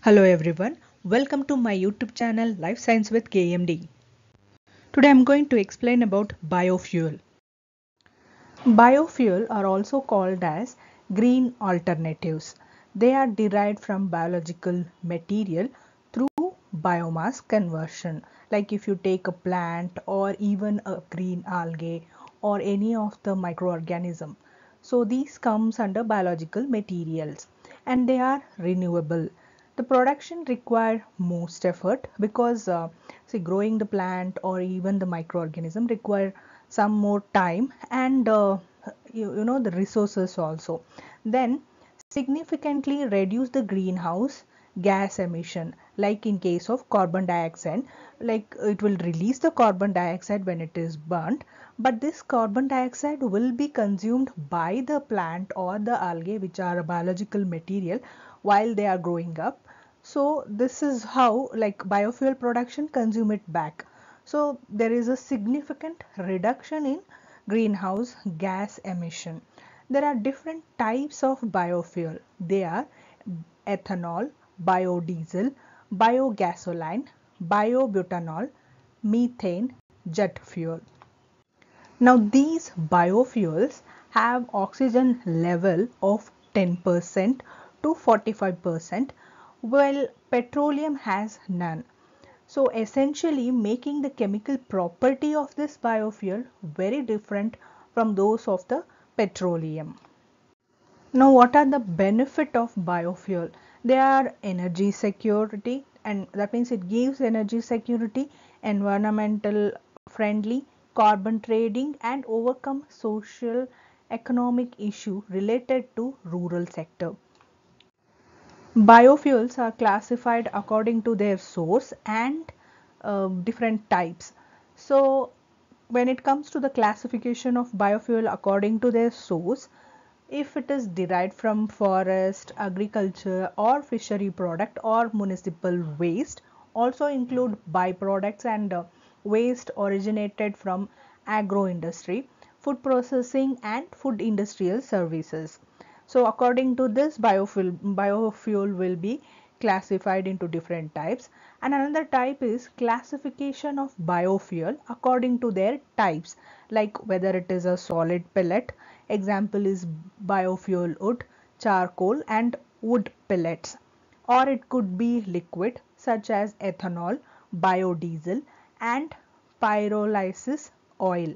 Hello everyone, welcome to my YouTube channel Life Science with KMD. Today I'm going to explain about biofuel. Biofuel are also called as green alternatives. They are derived from biological material through biomass conversion. Like if you take a plant or even a green algae or any of the microorganism. So these comes under biological materials and they are renewable. The production require most effort because see growing the plant or even the microorganism require some more time and you know the resources also. Then significantly reduce the greenhouse gas emission, like in case of carbon dioxide, like it will release the carbon dioxide when it is burnt, but this carbon dioxide will be consumed by the plant or the algae, which are a biological material, while they are growing up. So this is how like biofuel production consume it back. So there is a significant reduction in greenhouse gas emission. There are different types of biofuel. They are ethanol, biodiesel, biogasoline, biobutanol, methane, jet fuel. Now these biofuels have oxygen level of 10% to 45%, while petroleum has none. So essentially making the chemical property of this biofuel very different from those of the petroleum. Now what are the benefit of biofuel? They are energy security, and that means it gives energy security, environmental friendly, carbon trading, and overcome social economic issue related to rural sector. Biofuels are classified according to their source and different types. So when it comes to the classification of biofuel according to their source, if it is derived from forest, agriculture or fishery product or municipal waste, also include byproducts and waste originated from agro industry, food processing and food industrial services. So according to this, biofuel will be classified into different types, and another type is classification of biofuel according to their types, like whether it is a solid pellet, example is biofuel wood, charcoal and wood pellets, or it could be liquid such as ethanol, biodiesel and pyrolysis oil,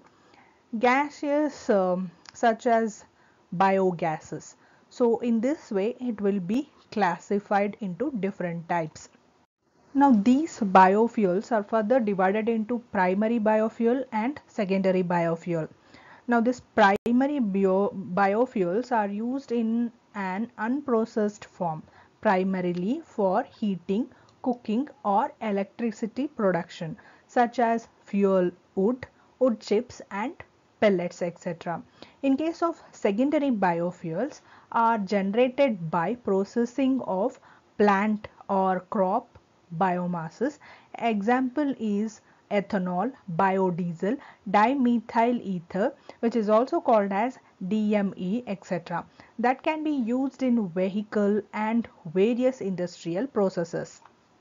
gaseous such as biogases. So in this way it will be classified into different types. Now these biofuels are further divided into primary biofuel and secondary biofuel. Now this primary biofuels are used in an unprocessed form primarily for heating, cooking or electricity production, such as fuel wood, wood chips and pellets, etc. In case of secondary biofuels are generated by processing of plant or crop biomasses. Example is ethanol, biodiesel, dimethyl ether, which is also called as DME, etc. that can be used in vehicle and various industrial processes.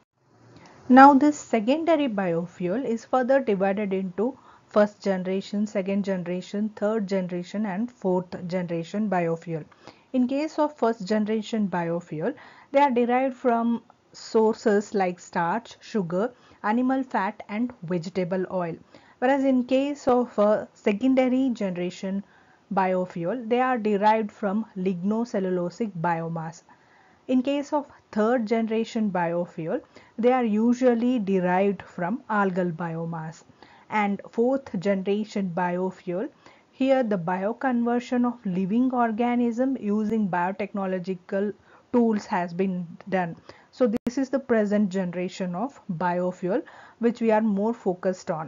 Now this secondary biofuel is further divided into first generation, second generation, third generation and fourth generation biofuel. In case of first generation biofuel, they are derived from sources like starch, sugar, animal fat and vegetable oil. Whereas in case of secondary generation biofuel, they are derived from lignocellulosic biomass. In case of third generation biofuel, they are usually derived from algal biomass. And fourth generation biofuel, here the bioconversion of living organism using biotechnological tools has been done. So this is the present generation of biofuel which we are more focused on.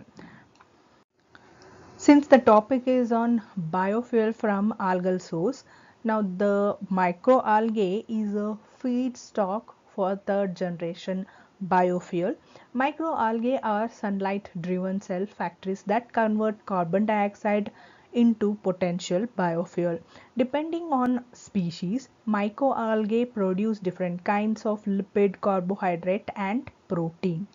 Since the topic is on biofuel from algal source, now the microalgae is a feedstock for third generation biofuel. Microalgae are sunlight driven cell factories that convert carbon dioxide into potential biofuel. Depending on species, microalgae produce different kinds of lipid, carbohydrate and protein.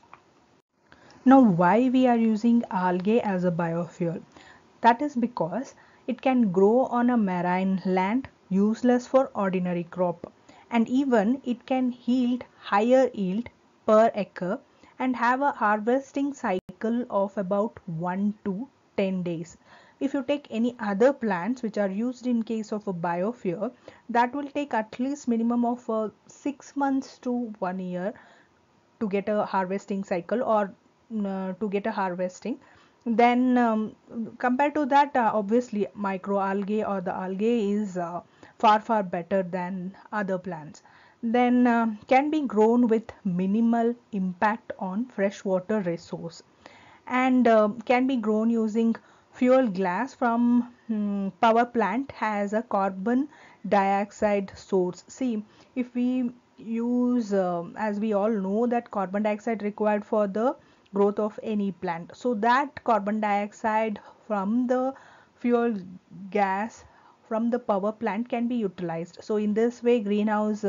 Now, why we are using algae as a biofuel? That is because it can grow on a marine land useless for ordinary crop, and even it can yield higher yield per acre and have a harvesting cycle of about 1 to 10 days. If you take any other plants which are used in case of a biofuel, that will take at least minimum of 6 months to 1 year to get a harvesting cycle, or to get a harvesting. Then compared to that, obviously microalgae or the algae is far better than other plants. Then can be grown with minimal impact on freshwater resource, and can be grown using fuel gas from power plant as a carbon dioxide source. See, if we use, as we all know, that carbon dioxide required for the growth of any plant, so that carbon dioxide from the fuel gas from the power plant can be utilized. So in this way, greenhouse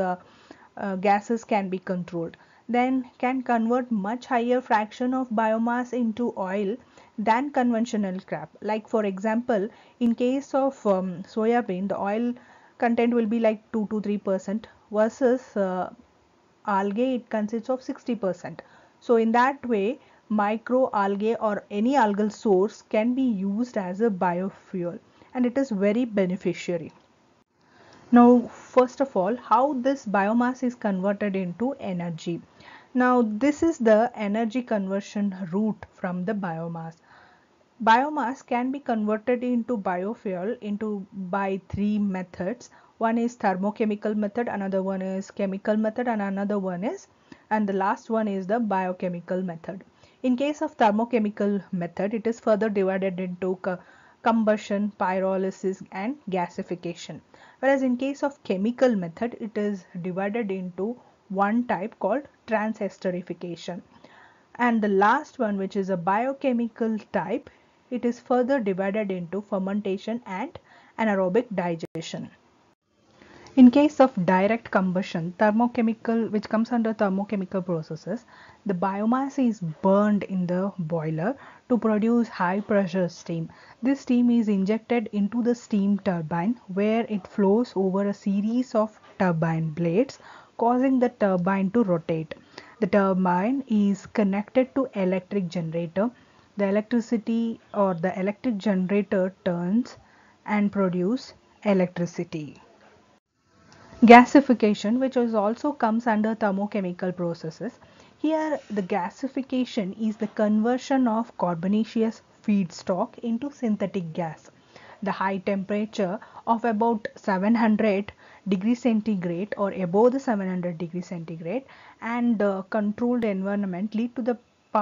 gases can be controlled. Then can convert much higher fraction of biomass into oil than conventional crop. Like for example, in case of soybean, the oil content will be like 2 to 3% versus algae, it consists of 60%. So in that way, microalgae or any algal source can be used as a biofuel, and it is very beneficiary. Now, first of all, how this biomass is converted into energy. Now, this is the energy conversion route from the biomass. Biomass can be converted into biofuel by three methods. One is thermochemical method, another one is chemical method, and the last one is the biochemical method. In case of thermochemical method, it is further divided into combustion, pyrolysis and gasification. Whereas in case of chemical method, it is divided into one type called transesterification. And the last one, which is a biochemical type, it is further divided into fermentation and anaerobic digestion. In case of direct combustion, thermochemical, which comes under thermochemical processes, the biomass is burned in the boiler to produce high pressure steam. This steam is injected into the steam turbine, where it flows over a series of turbine blades, causing the turbine to rotate. The turbine is connected to electric generator. The electricity or the electric generator turns and produce electricity. Gasification, which is also comes under thermochemical processes. Here the gasification is the conversion of carbonaceous feedstock into synthetic gas. The high temperature of about 700 degrees centigrade or above the 700 degrees centigrade and controlled environment lead to the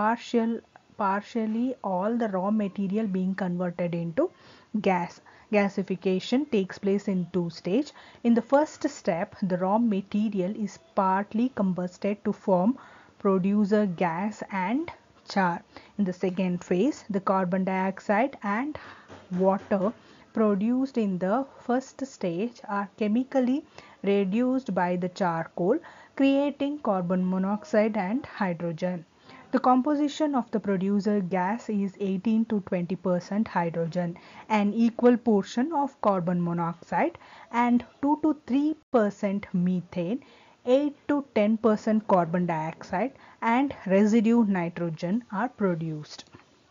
partially all the raw material being converted into gas. Gasification takes place in two stages. In the first step, the raw material is partly combusted to form producer gas and char. In the second phase, the carbon dioxide and water produced in the first stage are chemically reduced by the charcoal, creating carbon monoxide and hydrogen. The composition of the producer gas is 18 to 20% hydrogen, an equal portion of carbon monoxide, and 2 to 3% methane, 8 to 10% carbon dioxide, and residue nitrogen are produced.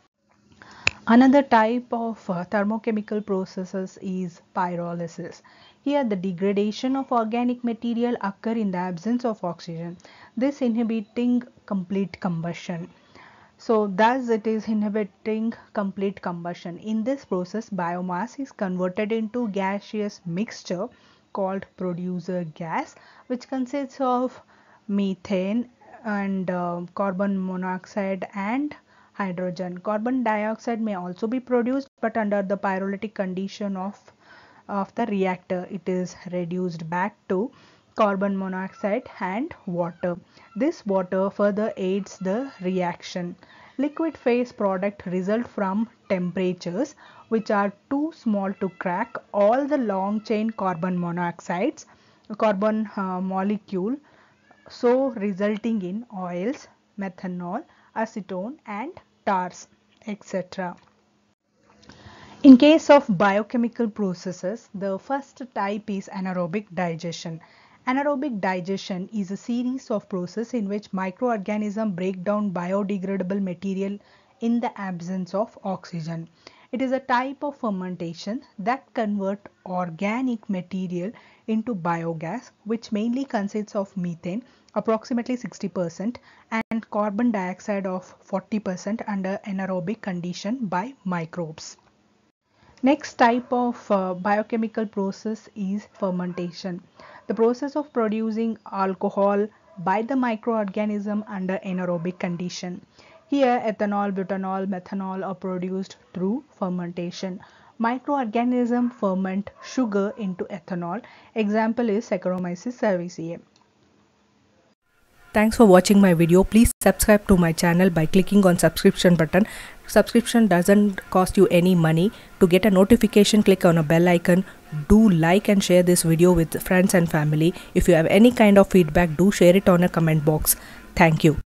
Another type of thermochemical processes is pyrolysis. Here the degradation of organic material occur in the absence of oxygen, this inhibiting complete combustion. So thus it is inhibiting complete combustion. In this process, biomass is converted into gaseous mixture called producer gas, which consists of methane and carbon monoxide and hydrogen. Carbon dioxide may also be produced, but under the pyrolytic condition of the reactor, it is reduced back to carbon monoxide and water. This water further aids the reaction. Liquid phase product result from temperatures which are too small to crack all the long chain carbon monoxides, carbon molecule, so resulting in oils, methanol, acetone and tars, etc. In case of biochemical processes, the first type is anaerobic digestion. Anaerobic digestion is a series of processes in which microorganisms break down biodegradable material in the absence of oxygen. It is a type of fermentation that converts organic material into biogas, which mainly consists of methane, approximately 60%, and carbon dioxide of 40% under anaerobic condition by microbes. Next type of biochemical process is fermentation. The process of producing alcohol by the microorganism under anaerobic condition. Here ethanol, butanol, methanol are produced through fermentation. Microorganisms ferment sugar into ethanol. Example is Saccharomyces cerevisiae. Thanks for watching my video. Please subscribe to my channel by clicking on subscription button. Subscription doesn't cost you any money. To get a notification, click on a bell icon. Do like and share this video with friends and family. If you have any kind of feedback, do share it on a comment box. Thank you.